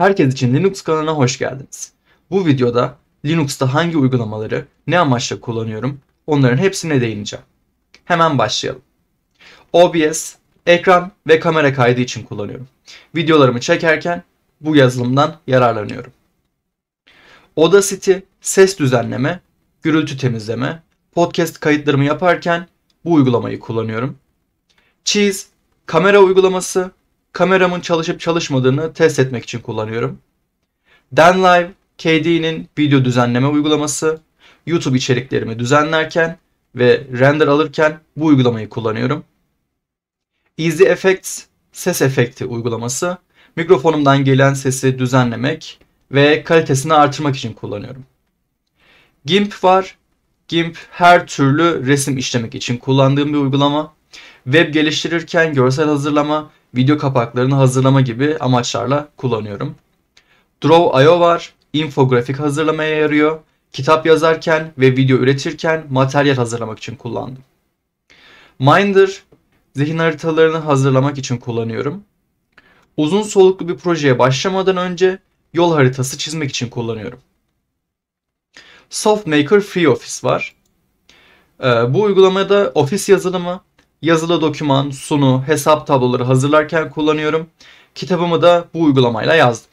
Herkes için Linux kanalına hoş geldiniz. Bu videoda Linux'ta hangi uygulamaları ne amaçla kullanıyorum onların hepsine değineceğim. Hemen başlayalım. OBS, ekran ve kamera kaydı için kullanıyorum. Videolarımı çekerken bu yazılımdan yararlanıyorum. Audacity, ses düzenleme, gürültü temizleme, podcast kayıtlarımı yaparken bu uygulamayı kullanıyorum. Cheese, kamera uygulaması, kameramın çalışıp çalışmadığını test etmek için kullanıyorum. DanLive, KDE'nin video düzenleme uygulaması, YouTube içeriklerimi düzenlerken ve render alırken bu uygulamayı kullanıyorum. Easy Effects, ses efekti uygulaması, mikrofonumdan gelen sesi düzenlemek ve kalitesini artırmak için kullanıyorum. GIMP var. GIMP her türlü resim işlemek için kullandığım bir uygulama. Web geliştirirken görsel hazırlama, video kapaklarını hazırlama gibi amaçlarla kullanıyorum. Draw.io var. İnfografik hazırlamaya yarıyor. Kitap yazarken ve video üretirken materyal hazırlamak için kullandım. Minder, zihin haritalarını hazırlamak için kullanıyorum. Uzun soluklu bir projeye başlamadan önce yol haritası çizmek için kullanıyorum. SoftMaker FreeOffice var. Bu uygulamada ofis yazılımı, yazılı doküman, sunu, hesap tabloları hazırlarken kullanıyorum. Kitabımı da bu uygulamayla yazdım.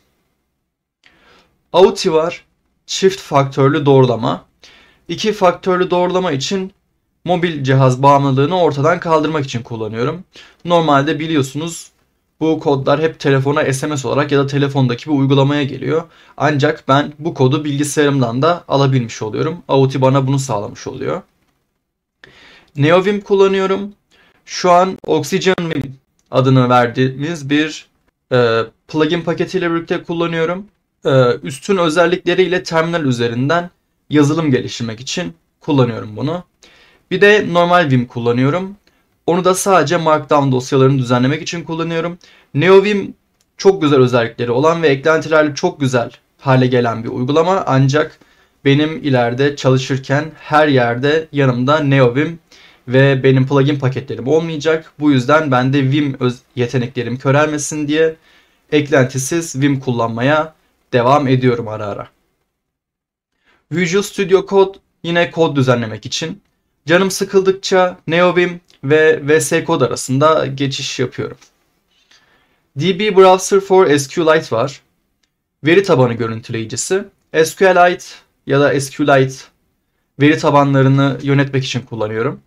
Auti var. Çift faktörlü doğrulama. İki faktörlü doğrulama için mobil cihaz bağımlılığını ortadan kaldırmak için kullanıyorum. Normalde biliyorsunuz bu kodlar hep telefona SMS olarak ya da telefondaki bir uygulamaya geliyor. Ancak ben bu kodu bilgisayarımdan da alabilmiş oluyorum. Auti bana bunu sağlamış oluyor. NeoVim kullanıyorum. Şu an OxygenVim adını verdiğimiz bir plugin paketiyle birlikte kullanıyorum. Üstün özellikleriyle terminal üzerinden yazılım geliştirmek için kullanıyorum bunu. Bir de normal Vim kullanıyorum. Onu da sadece Markdown dosyalarını düzenlemek için kullanıyorum. NeoVim çok güzel özellikleri olan ve eklentilerle çok güzel hale gelen bir uygulama. Ancak benim ileride çalışırken her yerde yanımda NeoVim ve benim plugin paketlerim olmayacak. Bu yüzden ben de Vim yeteneklerim körelmesin diye eklentisiz Vim kullanmaya devam ediyorum ara ara. Visual Studio Code yine kod düzenlemek için. Canım sıkıldıkça NeoVim ve VS Code arasında geçiş yapıyorum. DB Browser for SQLite var. Veri tabanı görüntüleyicisi. SQLite ya da SQLite veri tabanlarını yönetmek için kullanıyorum.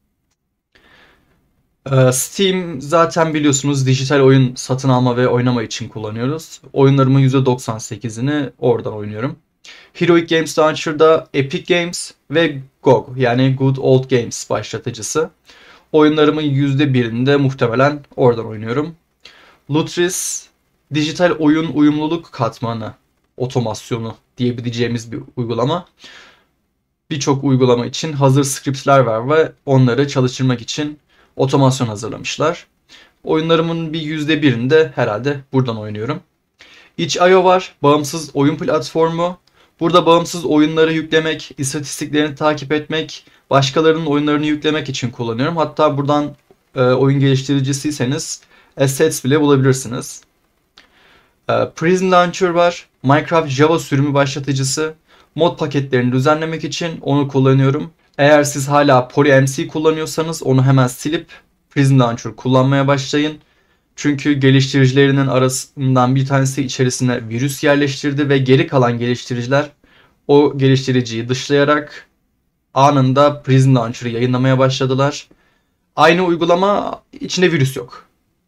Steam zaten biliyorsunuz dijital oyun satın alma ve oynama için kullanıyoruz. Oyunlarımın %98'ini oradan oynuyorum. Heroic Games Launcher'da Epic Games ve GOG yani Good Old Games başlatıcısı. Oyunlarımın %1'ini de muhtemelen oradan oynuyorum. Lutris, dijital oyun uyumluluk katmanı otomasyonu diyebileceğimiz bir uygulama. Birçok uygulama için hazır scriptler var ve onları çalıştırmak için otomasyon hazırlamışlar. Oyunlarımın bir %1'ini de herhalde buradan oynuyorum. itch.io var. Bağımsız oyun platformu. Burada bağımsız oyunları yüklemek, istatistiklerini takip etmek, başkalarının oyunlarını yüklemek için kullanıyorum. Hatta buradan oyun geliştiricisiyseniz assets bile bulabilirsiniz. Prism Launcher var. Minecraft Java sürümü başlatıcısı. Mod paketlerini düzenlemek için onu kullanıyorum. Eğer siz hala PolyMC kullanıyorsanız onu hemen silip Prism Launcher kullanmaya başlayın. Çünkü geliştiricilerinin arasından bir tanesi içerisine virüs yerleştirdi ve geri kalan geliştiriciler o geliştiriciyi dışlayarak anında Prism Launcher'ı yayınlamaya başladılar. Aynı uygulama içinde virüs yok.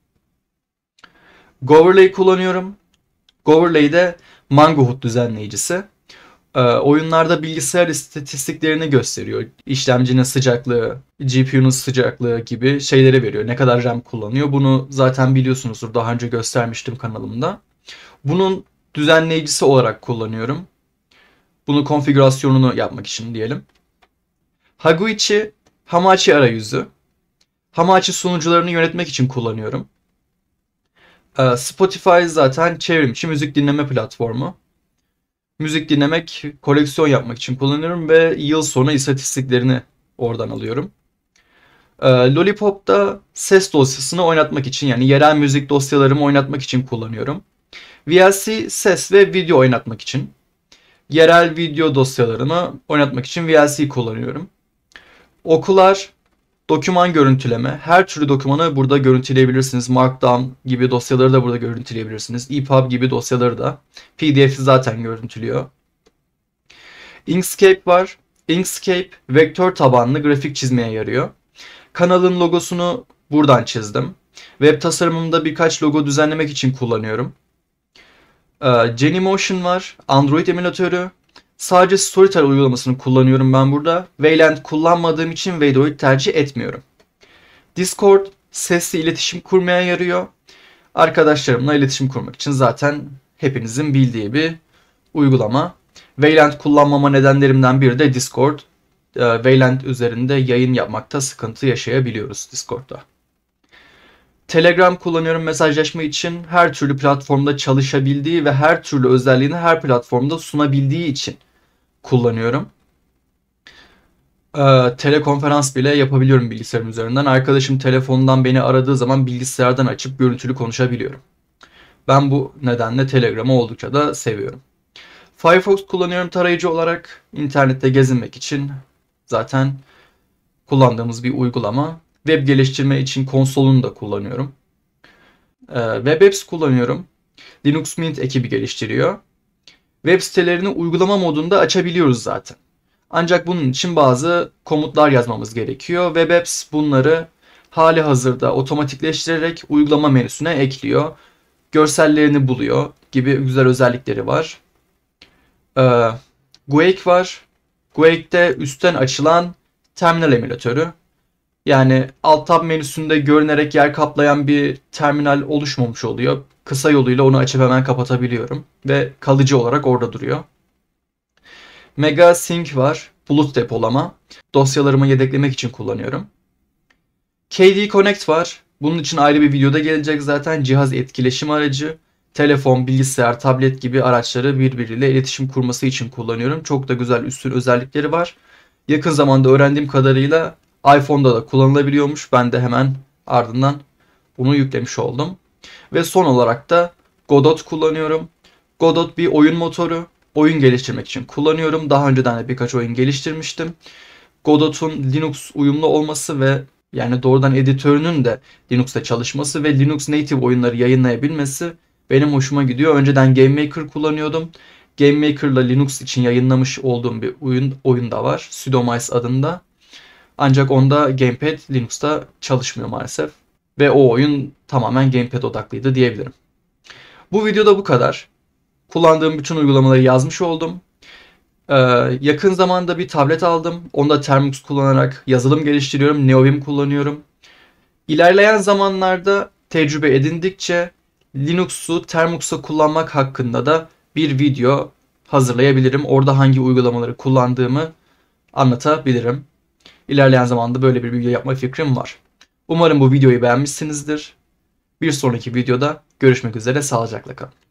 Goverlay kullanıyorum. Goverlay de Mangohut düzenleyicisi. Oyunlarda bilgisayar istatistiklerini gösteriyor. İşlemcinin sıcaklığı, GPU'nun sıcaklığı gibi şeyleri veriyor. Ne kadar RAM kullanıyor. Bunu zaten biliyorsunuzdur. Daha önce göstermiştim kanalımda. Bunun düzenleyicisi olarak kullanıyorum. Bunu konfigürasyonunu yapmak için diyelim. Higuichi, Hamachi arayüzü. Hamachi sunucularını yönetmek için kullanıyorum. Spotify zaten çevrimiçi müzik dinleme platformu. Müzik dinlemek, koleksiyon yapmak için kullanıyorum ve yıl sonu istatistiklerini oradan alıyorum. Lollipop'ta ses dosyasını oynatmak için yani yerel müzik dosyalarımı oynatmak için kullanıyorum. VLC ses ve video oynatmak için. Yerel video dosyalarımı oynatmak için VLC kullanıyorum. Okular, doküman görüntüleme. Her türlü dokümanı burada görüntüleyebilirsiniz. Markdown gibi dosyaları da burada görüntüleyebilirsiniz. EPUB gibi dosyaları da. PDF'i zaten görüntülüyor. Inkscape var. Inkscape vektör tabanlı grafik çizmeye yarıyor. Kanalın logosunu buradan çizdim. Web tasarımımda birkaç logo düzenlemek için kullanıyorum. Genymotion var. Android emülatörü. Sadece Storytel uygulamasını kullanıyorum ben burada. Wayland kullanmadığım için Wadoid tercih etmiyorum. Discord sesli iletişim kurmaya yarıyor. Arkadaşlarımla iletişim kurmak için zaten hepinizin bildiği bir uygulama. Wayland kullanmama nedenlerimden biri de Discord. Wayland üzerinde yayın yapmakta sıkıntı yaşayabiliyoruz Discord'da. Telegram kullanıyorum mesajlaşma için. Her türlü platformda çalışabildiği ve her türlü özelliğini her platformda sunabildiği için kullanıyorum. Telekonferans bile yapabiliyorum bilgisayarım üzerinden. Arkadaşım telefondan beni aradığı zaman bilgisayardan açıp görüntülü konuşabiliyorum. Ben bu nedenle Telegram'ı oldukça da seviyorum. Firefox kullanıyorum tarayıcı olarak. İnternette gezinmek için zaten kullandığımız bir uygulama. Web geliştirme için konsolunu da kullanıyorum. WebApps kullanıyorum. Linux Mint ekibi geliştiriyor. Web sitelerini uygulama modunda açabiliyoruz zaten. Ancak bunun için bazı komutlar yazmamız gerekiyor. WebApps bunları hali hazırda otomatikleştirerek uygulama menüsüne ekliyor. Görsellerini buluyor gibi güzel özellikleri var. Guake var. Guake'de üstten açılan terminal emülatörü. Yani alt tab menüsünde görünerek yer kaplayan bir terminal oluşmamış oluyor. Kısa yoluyla onu açıp hemen kapatabiliyorum. Ve kalıcı olarak orada duruyor. Mega Sync var. Bulut depolama. Dosyalarımı yedeklemek için kullanıyorum. KD Connect var. Bunun için ayrı bir videoda gelecek zaten. Cihaz etkileşim aracı. Telefon, bilgisayar, tablet gibi araçları birbiriyle iletişim kurması için kullanıyorum. Çok da güzel üstün özellikleri var. Yakın zamanda öğrendiğim kadarıyla iPhone'da da kullanılabiliyormuş. Ben de hemen ardından bunu yüklemiş oldum. Ve son olarak da Godot kullanıyorum. Godot bir oyun motoru. Oyun geliştirmek için kullanıyorum. Daha önceden de birkaç oyun geliştirmiştim. Godot'un Linux uyumlu olması ve yani doğrudan editörünün de Linux'ta çalışması ve Linux native oyunları yayınlayabilmesi benim hoşuma gidiyor. Önceden GameMaker kullanıyordum. GameMaker'la Linux için yayınlamış olduğum bir oyun da var. Sudomice adında. Ancak onda Gamepad Linux'ta çalışmıyor maalesef. Ve o oyun tamamen Gamepad odaklıydı diyebilirim. Bu videoda bu kadar. Kullandığım bütün uygulamaları yazmış oldum. Yakın zamanda bir tablet aldım. Onda Termux kullanarak yazılım geliştiriyorum. Neovim kullanıyorum. İlerleyen zamanlarda tecrübe edindikçe Linux'u Termux'a kullanmak hakkında da bir video hazırlayabilirim. Orada hangi uygulamaları kullandığımı anlatabilirim. İlerleyen zamanda böyle bir video yapma fikrim var. Umarım bu videoyu beğenmişsinizdir. Bir sonraki videoda görüşmek üzere, sağlıcakla kalın.